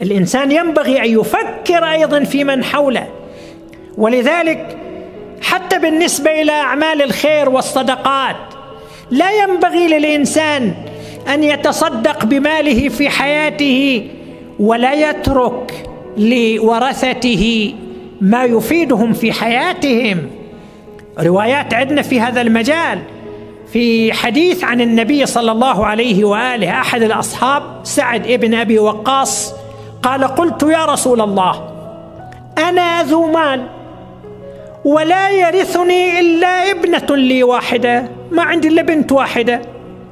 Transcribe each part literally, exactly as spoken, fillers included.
الإنسان ينبغي أن يفكر أيضا في من حوله. ولذلك حتى بالنسبة إلى أعمال الخير والصدقات لا ينبغي للإنسان أن يتصدق بماله في حياته ولا يترك لورثته ما يفيدهم في حياتهم. روايات عندنا في هذا المجال. في حديث عن النبي صلى الله عليه وآله أحد الأصحاب سعد ابن أبي وقاص قال: قلت يا رسول الله أنا ذو مال ولا يرثني إلا ابنة لي واحدة، ما عندي إلا بنت واحدة،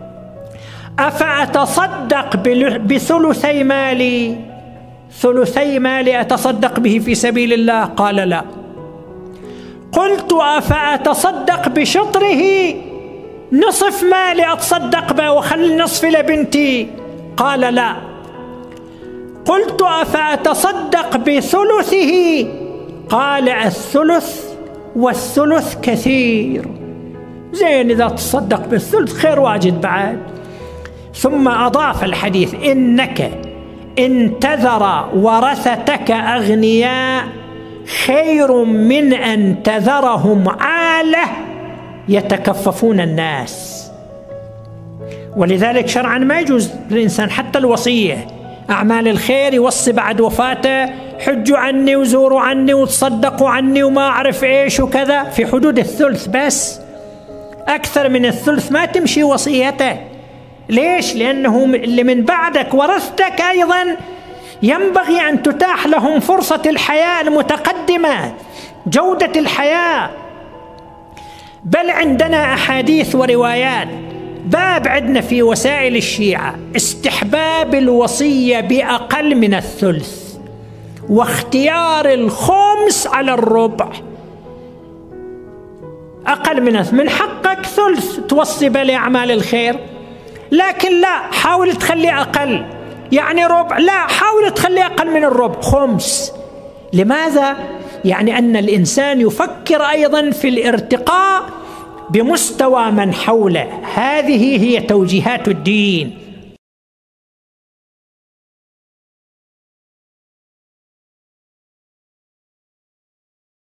أفأتصدق بثلثي مالي؟ ثلثي مالي أتصدق به في سبيل الله؟ قال: لا. قلت: أفأتصدق بشطره؟ نصف مالي أتصدق به وخلي النصف لبنتي؟ قال: لا. قلت: أفأتصدق بثلثه؟ قال: الثلث والثلث كثير. زين إذا تصدق بالثلث خير واجد بعد. ثم أضاف الحديث: إنك إن تذر ورثتك أغنياء خير من أن تذرهم عالة يتكففون الناس. ولذلك شرعا ما يجوز للإنسان حتى الوصية، أعمال الخير يوصي بعد وفاته: حجوا عني وزوروا عني وتصدقوا عني وما أعرف إيش وكذا، في حدود الثلث بس. أكثر من الثلث ما تمشي وصيته. ليش؟ لأنه اللي من بعدك ورثتك أيضا ينبغي أن تتاح لهم فرصة الحياة المتقدمة، جودة الحياة. بل عندنا أحاديث وروايات. باب عندنا في وسائل الشيعة استحباب الوصية بأقل من الثلث واختيار الخمس على الربع. أقل من من حقك ثلث توصي به لأعمال الخير، لكن لا، حاول تخلي أقل، يعني ربع، لا حاول تخلي أقل من الربع، خمس. لماذا؟ يعني أن الإنسان يفكر أيضا في الارتقاء بمستوى من حوله. هذه هي توجيهات الدين.